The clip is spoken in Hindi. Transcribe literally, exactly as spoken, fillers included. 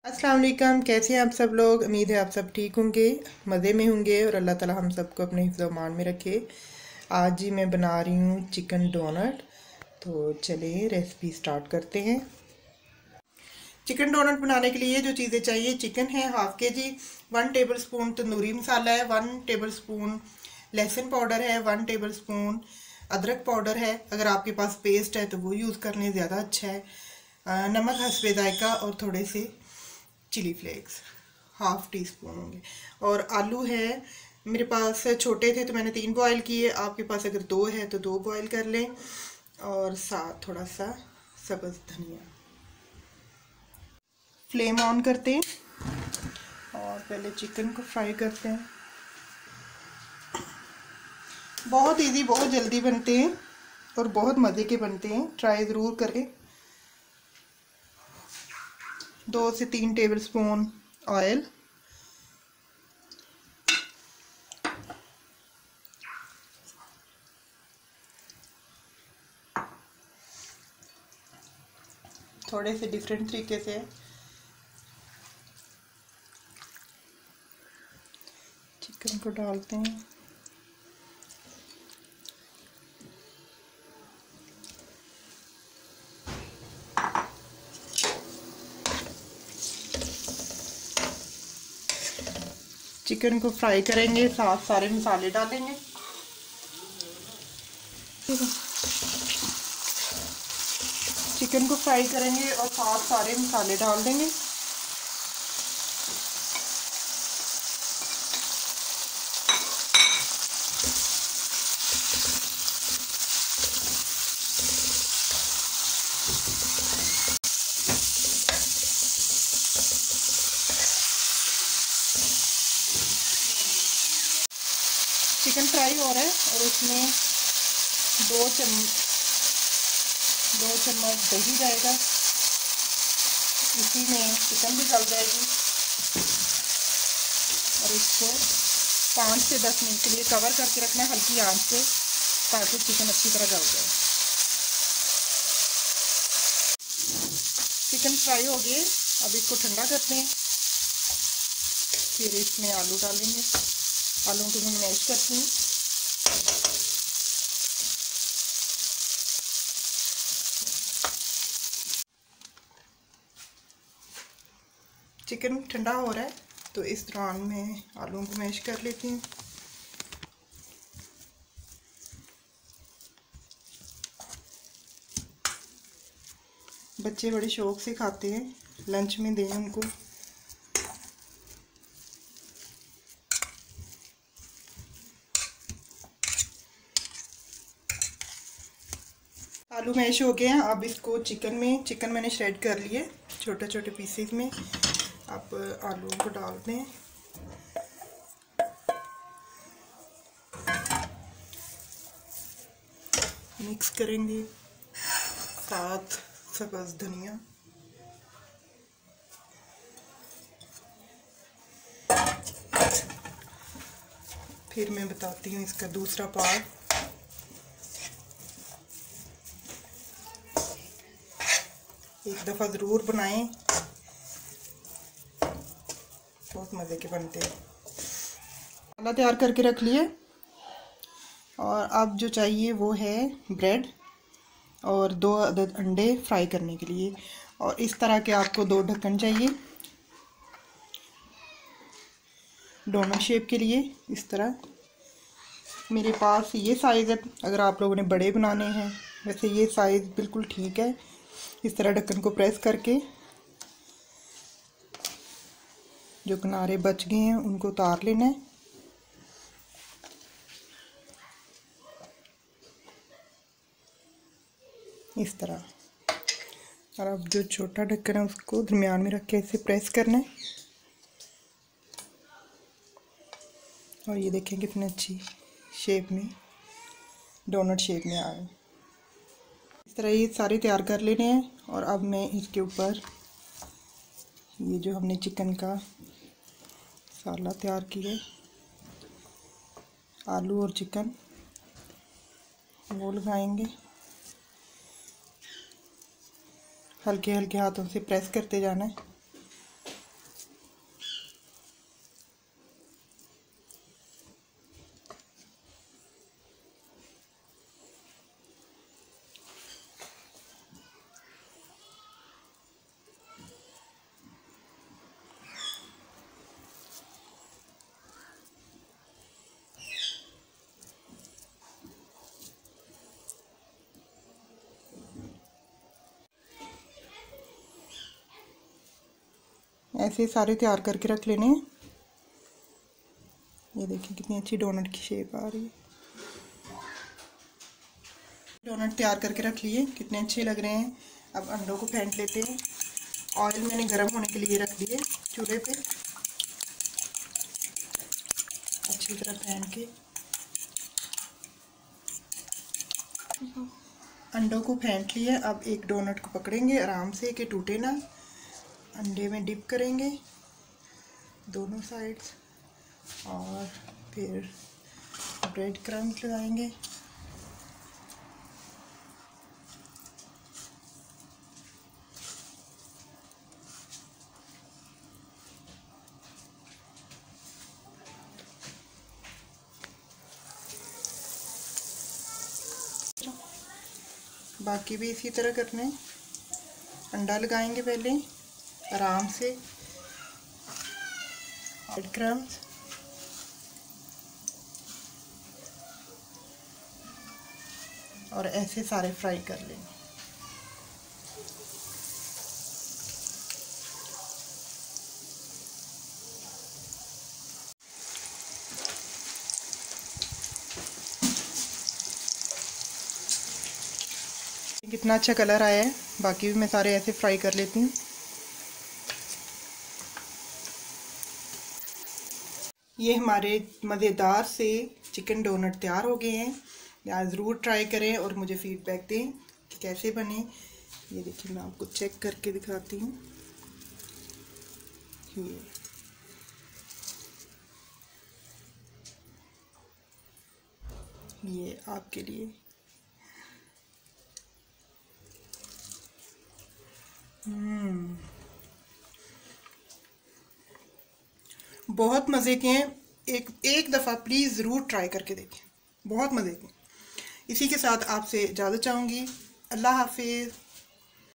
अस्सलाम वालेकुम। कैसे हैं आप सब लोग। उम्मीद है आप सब ठीक होंगे, मज़े में होंगे और अल्लाह ताला हम सबको अपने हिफ्ज़-ओ-अमान में रखे। आज ही मैं बना रही हूँ चिकन डोनट। तो चलिए रेसिपी स्टार्ट करते हैं। चिकन डोनट बनाने के लिए जो चीज़ें चाहिए, चिकन है half K G, one table spoon tandoori masala है, वन टेबल स्पून लहसुन पाउडर है, वन टेबल स्पून अदरक पाउडर है। अगर आपके पास पेस्ट है तो वो यूज़ कर लें, ज़्यादा अच्छा है। नमक हस्बे जायका और थोड़े से chilli flakes half tea spoon होंगे। और आलू है मेरे पास, छोटे थे तो मैंने तीन बॉयल किए, आपके पास अगर दो है तो दो बॉयल कर लें। और साथ थोड़ा सा सब्ज़ धनिया। फ्लेम ऑन करते हैं और पहले चिकन को फ्राई करते हैं। बहुत इजी, बहुत जल्दी बनते हैं और बहुत मज़े के बनते हैं, ट्राई ज़रूर करें। दो से तीन टेबल स्पून ऑयल, थोड़े से डिफरेंट तरीके से चिकन को डालते हैं। चिकन को फ्राई करेंगे, साथ सारे मसाले डालेंगे। चिकन को फ्राई करेंगे और साथ सारे मसाले डाल देंगे। चिकन फ्राई हो रहा है और इसमें दो चम्मच दो चम्मच दही जाएगा। इसी में चिकन भी गल जाएगी और इसको पाँच से दस मिनट के लिए कवर करके रखना है हल्की आंच पे, ताकि चिकन अच्छी तरह गल जाए। चिकन फ्राई हो गए, अब इसको ठंडा करते हैं। फिर इसमें आलू डालेंगे, आलू को मैं मैश करती हूँ। चिकन ठंडा हो रहा है तो इस दौरान मैं आलू को मैश कर लेती हूँ। बच्चे बड़े शौक से खाते हैं, लंच में दें उनको। आलू मैश हो गए हैं। अब इसको चिकन में, चिकन मैंने श्रेड कर लिए छोटे छोटे पीसेस में। अब आलू को डाल दें, मिक्स करेंगे, साथ सब्ज़ धनिया, फिर मैं बताती हूँ इसका दूसरा पार्ट। एक दफ़ा ज़रूर बनाएं, बहुत मज़े के बनते हैं। मसाला तैयार करके रख लिए और अब जो चाहिए वो है ब्रेड और दो अदद अंडे फ्राई करने के लिए। और इस तरह के आपको दो ढक्कन चाहिए डोनट शेप के लिए। इस तरह मेरे पास ये साइज़ है, अगर आप लोगों ने बड़े बनाने हैं वैसे ये साइज़ बिल्कुल ठीक है। इस तरह ढक्कन को प्रेस करके जो किनारे बच गए हैं उनको उतार लेना है। इस तरह। और अब जो छोटा ढक्कन है उसको दरमियान में रख के इसे प्रेस करना है। और ये देखें कितनी अच्छी शेप में, डोनट शेप में आ गए। इस तरह ये सारे तैयार कर लेने हैं। और अब मैं इसके ऊपर ये जो हमने चिकन का मसाला तैयार किया है, आलू और चिकन वो लगाएंगे। हल्के हल्के हाथों से प्रेस करते जाना है। ऐसे सारे तैयार करके रख लेने। ये देखिए कितनी अच्छी डोनट की शेप आ रही है। डोनट तैयार करके रख लिए, कितने अच्छे लग रहे हैं। अब अंडों को फेंट लेते हैं। ऑयल मैंने गर्म होने के लिए रख दिए चूल्हे पे, अच्छी तरह फेंट के। अंडों को फेंट लिए। अब एक डोनट को पकड़ेंगे आराम से कि टूटे ना। अंडे में डिप करेंगे दोनों साइड्स और फिर ब्रेड क्रम्स लगाएंगे। बाकी भी इसी तरह करने। अंडा लगाएंगे पहले आराम से, ब्रेड क्रम्स और ऐसे सारे फ्राई कर लेंगे। कितना अच्छा कलर आया है। बाकी भी मैं सारे ऐसे फ्राई कर लेती हूँ। ये हमारे मज़ेदार से चिकन डोनट तैयार हो गए हैं। या ज़रूर ट्राई करें और मुझे फीडबैक दें कि कैसे बने। ये देखिए मैं आपको चेक करके दिखाती हूँ। ये ये आपके लिए। हम्म बहुत मज़े के हैं। एक एक दफ़ा प्लीज़ ज़रूर ट्राई करके देखें, बहुत मज़े के। इसी के साथ आपसे इजाज़त चाहूँगी। अल्लाह हाफिज़।